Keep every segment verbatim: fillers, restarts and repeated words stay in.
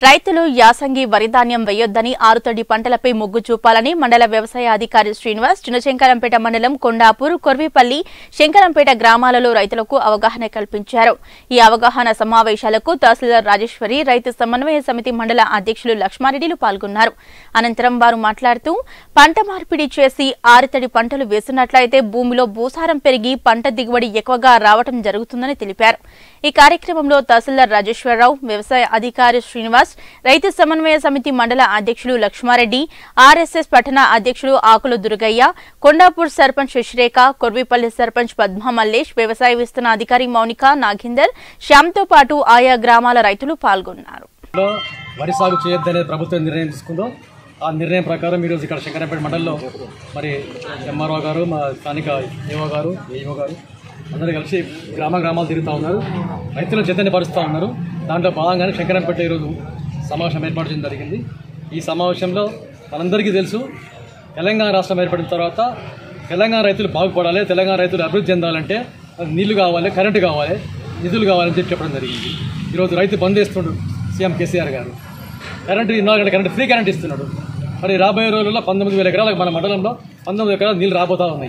రైతులు యాసంగి వరి ధాన్యం వేయొద్దని ఆరుతడి పంటలపై మొగ్గు చూపాలని మండల వ్యవసాయ అధికారి శ్రీనివాస్ చిన్నశంకరంపేట మండలం కొండాపూర్ కొర్విపల్లి శంకరంపేట గ్రామాలలో రైతులకు అవగాహన కల్పించారు। ఈ అవగాహన సమావేశాలకు తహసీల్దార్ రాజేశ్వరి రైతు సమన్వయ సమితి మండల అధ్యక్షులు లక్ష్మారెడ్డిలు పాల్గొన్నారు। అనంతరం వారు మాట్లాడుతూ పంట మార్పిడి చేసి ఆరుతడి పంటలు వేసినట్లయితే భూమిలో భూసారం పెరిగి పంట దిగుబడి ఎక్కువగా రావడం జరుగుతుందని తెలిపారు। ఈ కార్యక్రమంలో తహసీల్దార్ రాజేశ్వరరావు, వ్యవసాయ అధికారి శ్రీనివాస్, రైతు సమన్వయ సమితి మండల అధ్యక్షులు లక్ష్మారెడ్డి, ఆర్ఎస్ఎస్ పట్టణ అధ్యక్షులు ఆకుల దుర్గయ్య, కొండాపూర్ సర్పంచ్ శశిరేఖ, కొర్విపల్లి సర్పంచ్ పద్మ మల్లేష్, వ్యవసాయ విస్తరణ అధికారి మౌనిక, నాగేందర్, శ్యామ్తో పాటు ఆయా గ్రామాల రైతులు పాల్గొన్నారు। వరి సాగు చేయొద్దనే ప్రభుత్వం నిర్ణయం తీసుకుందో ఆ నిర్ణయం ప్రకారం ఈరోజు ఇక్కడ శంకరంపేట మండలంలో మరి ఎంఆర్ఓ గారు, మా స్థానిక ఏఓ గారు, ఏఓ గారు అందరూ కలిసి గ్రామ గ్రామాలు తిరుగుతూ ఉన్నారు, రైతులను చైతన్యపరుస్తూ ఉన్నారు। దాంట్లో భాగంగానే శంకరంపేట ఈరోజు సమావేశం ఏర్పాటు చేయడం జరిగింది। ఈ సమావేశంలో మనందరికీ తెలుసు, తెలంగాణ రాష్ట్రం ఏర్పడిన తర్వాత తెలంగాణ రైతులు బాగుపడాలి, తెలంగాణ రైతులు అభివృద్ధి చెందాలంటే నీళ్లు కావాలి, కరెంటు కావాలి, నిధులు కావాలని చెప్పి చెప్పడం జరిగింది। ఈరోజు రైతు బంద్ చేస్తున్నాడు సీఎం కేసీఆర్ గారు, కరెంటు నాలుగు గంటల కరెంటు ఫ్రీ కరెంట్ ఇస్తున్నాడు। మరి రాబోయే రోజుల్లో పంతొమ్మిది వేల ఎకరాలకు మన మండలంలో పంతొమ్మిది ఎకరాలు నీళ్ళు రాబోతూ ఉన్నాయి।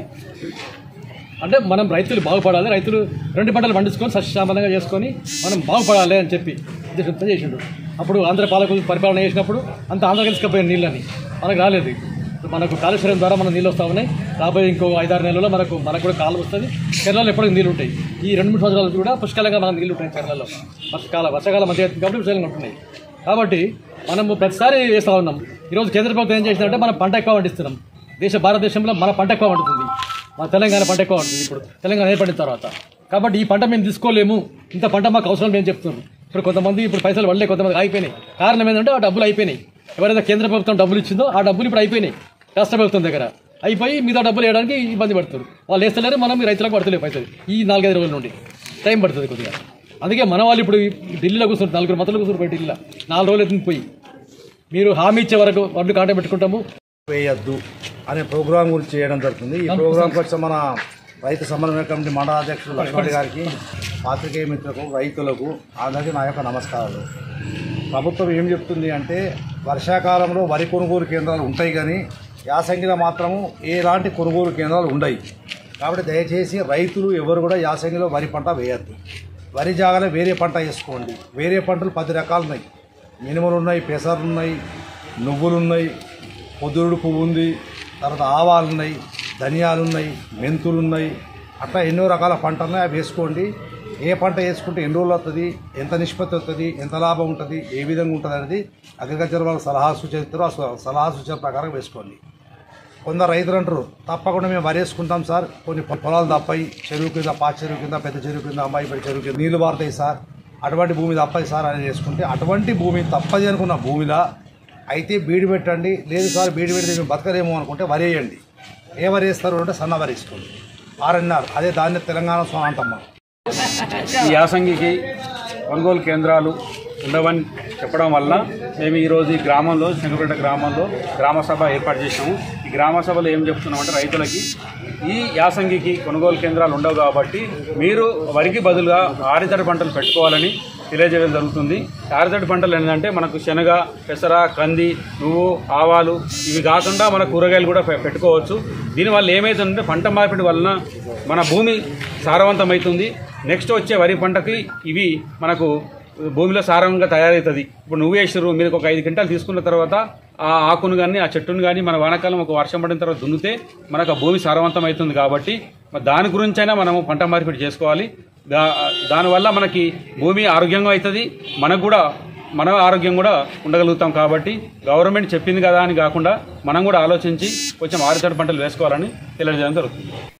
అంటే మనం రైతులు బాగుపడాలి, రైతులు రెండు పంటలు పండించుకొని సస్యశ్యామలంగా చేసుకొని మనం బాగుపడాలి అని చెప్పి ఉద్దేశంతో చేసిండు। అప్పుడు ఆంధ్ర పాలకులు పరిపాలన చేసినప్పుడు అంత ఆంధ్ర కలిసిపోయిన నీళ్ళని మనకు రాలేదు। మనకు కాళేశ్వరం ద్వారా మన నీళ్ళు వస్తూ ఉన్నాయి। రాబోయే ఇంకో ఐదారు నెలల్లో మనకు మనకు కూడా కాలం వస్తుంది। కేరళలో ఎప్పటికీ నీళ్ళు ఉంటాయి। ఈ రెండు మూడు సంవత్సరాలు కూడా పుష్కలంగా మనకు నీళ్ళు ఉంటాయి కేరళలో। వర్షకాల వర్షాకాలం మధ్య కాబట్టి పుష్కలంగా ఉంటున్నాయి। కాబట్టి మనము ప్రతిసారి వేస్తూ ఉన్నాం। ఈరోజు కేంద్ర ప్రభుత్వం ఏం చేసిందంటే మనం పంట ఎక్కువ పండిస్తున్నాం। దేశ భారతదేశంలో మన పంట ఎక్కువ పండుతుంది, మన తెలంగాణ పంట ఎక్కువ ఉంటుంది ఇప్పుడు తెలంగాణ ఏర్పడిన తర్వాత। కాబట్టి ఈ పంట మేము తీసుకోలేము, ఇంత పంట మాకు అవసరం మేము చెప్తున్నాం। ఇప్పుడు కొంతమంది ఇప్పుడు పైసలు పడలే, కొంతమంది అయిపోయినాయి। కారణం ఏంటంటే ఆ డబ్బులు అయిపోయినాయి। ఎవరైతే కేంద్ర ప్రభుత్వం డబ్బులు ఇచ్చిందో ఆ డబ్బులు ఇప్పుడు అయిపోయినాయి రాష్ట్ర ప్రభుత్వం దగ్గర, అయిపోయి మిగతా డబ్బులు వేయడానికి ఇబ్బంది పడుతుంది। వాళ్ళు వేస్తలేరు, మనం రైతులకు పడతలేవు పైసలు ఈ నాలుగైదు రోజుల నుండి టైం పడుతుంది కొద్దిగా। అందుకే మన వాళ్ళు ఇప్పుడు ఢిల్లీలో కూర్చుంటారు, నలుగురు మతలు కూర్చుంటారు ఢిల్లీలో, నాలుగు రోజులు ఎత్తుని పోయి మీరు హామీ ఇచ్చే వరకు వడ్లు కాంటే పెట్టుకుంటాము వేయద్దు అనే ప్రోగ్రాం గురించి చేయడం జరుగుతుంది। ఈ ప్రోగ్రాం కోసం మన రైతు సమన్వయ కమిటీ మండల అధ్యక్షుడు లక్ష్మణ్ గారికి, పాత్రికేయ మిత్రులకు, రైతులకు అందరికీ నా యొక్క నమస్కారాలు। ప్రభుత్వం ఏం చెప్తుంది అంటే వర్షాకాలంలో వరి కొనుగోలు కేంద్రాలు ఉంటాయి, కానీ యాసంగిలో మాత్రము ఎలాంటి కొనుగోలు కేంద్రాలు ఉండవు। కాబట్టి దయచేసి రైతులు ఎవరు కూడా యాసంగిలో వరి పంట వేయద్దు। వరి జాగాలో వేరే పంట వేసుకోండి। వేరే పంటలు పది రకాలు ఉన్నాయి, మినుములు ఉన్నాయి, పెసర్లు ఉన్నాయి, నువ్వులు ఉన్నాయి, పొద్దుడు పువ్వు ఉంది, తర్వాత ఆవాలు ఉన్నాయి, ధనియాలు ఉన్నాయి, మెంతులు ఉన్నాయి, అట్లా ఎన్నో రకాల పంటలు అవి వేసుకోండి। ఏ పంట వేసుకుంటే ఎన్ని రోజులు వస్తుంది, ఎంత నిష్పత్తి వస్తుంది, ఎంత లాభం ఉంటుంది, ఏ విధంగా ఉంటుంది అనేది అగ్రికల్చర్ వాళ్ళు సలహా సూచిస్తారు, ఆ సలహా సూచన ప్రకారం వేసుకోండి। కొందరు రైతులు అంటారు తప్పకుండా మేము వరి వేసుకుంటాం సార్, కొన్ని పొలాలు తప్పాయి, చెరువు కింద, పా చెరువు కింద, పెద్ద చెరువు కింద, అమ్మాయి పెద్ద చెరువు కింద నీళ్లు పారుతాయి సార్, అటువంటి భూమి తప్పది సార్ అని చేసుకుంటే, అటువంటి భూమి తప్పది అనుకున్న భూమిలో అయితే బీడి పెట్టండి, లేదు సార్ బీడి పెడితే మేము బతకలేము అనుకుంటే వరి వేయండి। ఏ వరి వేస్తారు అంటే సన్న వరి వేసుకోండి, ఆర్ఎన్ఆర్, అదే దాన్ని తెలంగాణ స్వాంతమ్మ। ఈ యాసంగికి కొనుగోలు కేంద్రాలు ఉండవని చెప్పడం వల్ల మేము ఈరోజు ఈ గ్రామంలో, శంకరపేట గ్రామంలో గ్రామ సభ ఏర్పాటు చేసాము। ఈ గ్రామ సభలో ఏం చెప్తున్నామంటే రైతులకి ఈ యాసంగికి కొనుగోలు కేంద్రాలు ఉండవు కాబట్టి మీరు వరికి బదులుగా ఆరితడి పంటలు పెట్టుకోవాలని తెలియజేయడం జరుగుతుంది। ఆరితడి పంటలు ఏంటంటే మనకు శనగ, పెసర, కంది, నువ్వు, ఆవాలు ఇవి కాకుండా మన కూరగాయలు కూడా పెట్టుకోవచ్చు। దీనివల్ల ఏమవుతుందంటే పంట మార్పిడి వలన మన భూమి సారవంతమవుతుంది। నెక్స్ట్ వచ్చే వరి పంటకి ఇవి మనకు భూమిలో సారంగా తయారవుతుంది। ఇప్పుడు నువ్వు వేసారు, మీరు ఒక ఐదు క్వింటాలు తీసుకున్న తర్వాత ఆ ఆకును కానీ ఆ చెట్టును కానీ మన వానాకాలం ఒక వర్షం పడిన తర్వాత దున్నితే మనకు ఆ భూమి సారవంతం అవుతుంది। కాబట్టి దాని గురించైనా మనము పంట మార్పిడి చేసుకోవాలి। దా దానివల్ల మనకి భూమి ఆరోగ్యంగా అవుతుంది, మనకు కూడా మన ఆరోగ్యం కూడా ఉండగలుగుతాం। కాబట్టి గవర్నమెంట్ చెప్పింది కదా అని కాకుండా మనం కూడా ఆలోచించి కొంచెం ఆరుతడి పంటలు వేసుకోవాలని తెలియజేయడం జరుగుతుంది।